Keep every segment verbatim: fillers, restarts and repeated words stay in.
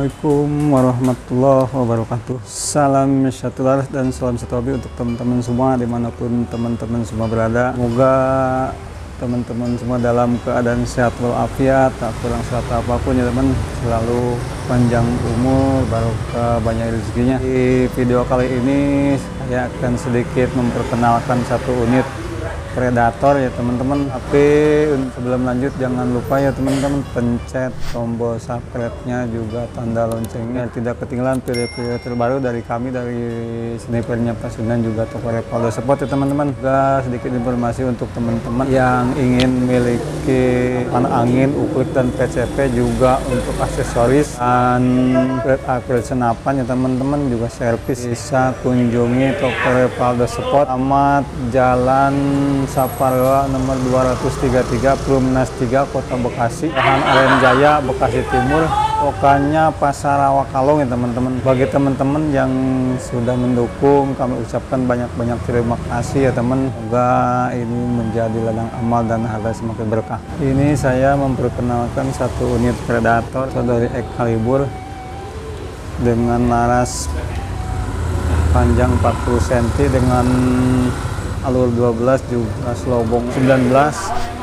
Assalamualaikum warahmatullahi wabarakatuh. Salam satu laras dan salam satu hobi untuk teman-teman semua dimanapun teman-teman semua berada. Semoga teman-teman semua dalam keadaan sehat walafiat, tak kurang suatu apapun ya teman, selalu panjang umur, barokah banyak rezekinya. Di video kali ini saya akan sedikit memperkenalkan satu unit Predator ya teman-teman. Tapi sebelum lanjut jangan lupa ya teman-teman pencet tombol subscribe-nya juga tanda loncengnya, tidak ketinggalan video-video terbaru dari kami dari snipernya Pasundan juga toko Repoldo Sport ya teman-teman. Juga sedikit informasi untuk teman-teman yang ingin memiliki panah angin, uklik dan P C P, juga untuk aksesoris dan akrilik senapan ya teman-teman, juga servis, bisa kunjungi toko Repoldo Sport, alamat Jalan Saparua nomor dua ratus tiga puluh tiga, Perumnas tiga, Kota Bekasi, Lahan Aren Jaya, Bekasi Timur. Pokoknya Pasar Rawakalong ya teman-teman. Bagi teman-teman yang sudah mendukung, kami ucapkan banyak-banyak terima kasih ya teman. Semoga ini menjadi ladang amal dan harta semakin berkah. Ini saya memperkenalkan satu unit Predator dari Excalibur dengan laras panjang empat puluh sentimeter dengan alur dua belas, juga slowbong sembilan belas.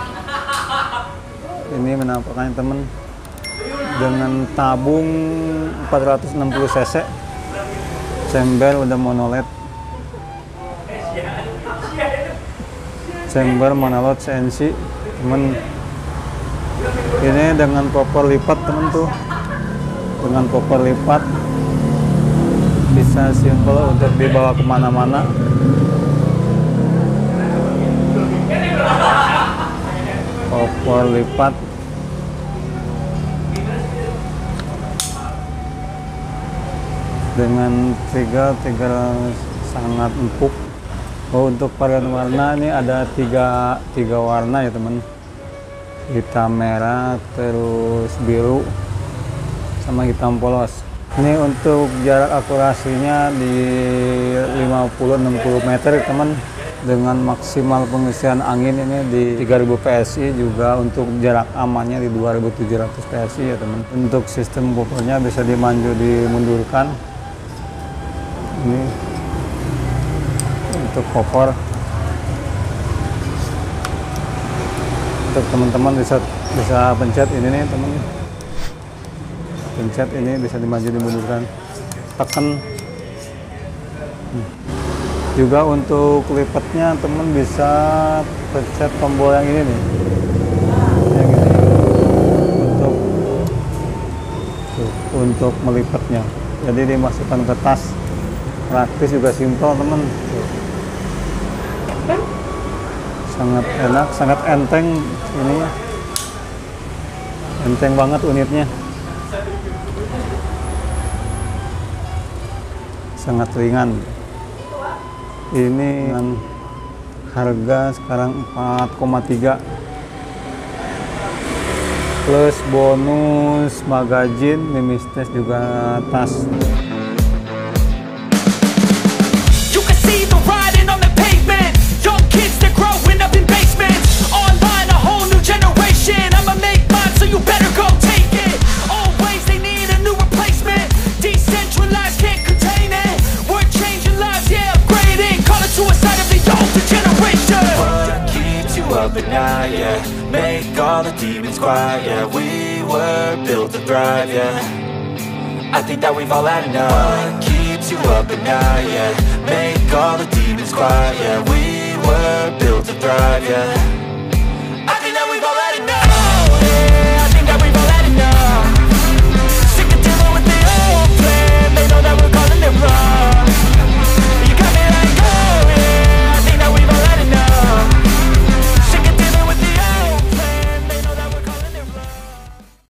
Ini menampakkan teman dengan tabung empat ratus enam puluh cc, chamber udah monoled, chamber monolot C N C teman. Ini dengan popor lipat teman tuh, dengan popor lipat bisa simple untuk dibawa kemana-mana. Popor lipat dengan trigger trigger sangat empuk. Oh, untuk varian warna ini ada tiga tiga warna ya teman, hitam merah, terus biru, sama hitam polos. Ini untuk jarak akurasinya di lima puluh sampai enam puluh meter teman, dengan maksimal pengisian angin ini di tiga ribu P S I, juga untuk jarak amannya di dua ribu tujuh ratus P S I ya teman. Untuk sistem popornya bisa dimanju dimundurkan. Ini untuk popor, untuk teman-teman bisa bisa pencet ini nih teman, pencet ini bisa dimaju dimundurkan, tekan. Juga untuk lipatnya teman bisa pencet tombol yang ini nih, yang ini untuk tuh, untuk melipatnya. Jadi dimasukkan ke tas, praktis juga simpel teman. Sangat enak, sangat enteng ini, enteng banget unitnya, sangat ringan. Ini dengan harga sekarang empat koma tiga plus bonus magazine, mimis test juga tas. At night, yeah, make all the demons quiet, yeah, we were built to thrive, yeah, I think that we've all had enough. What keeps you up at night, yeah, make all the demons quiet, yeah, we were built to thrive, yeah.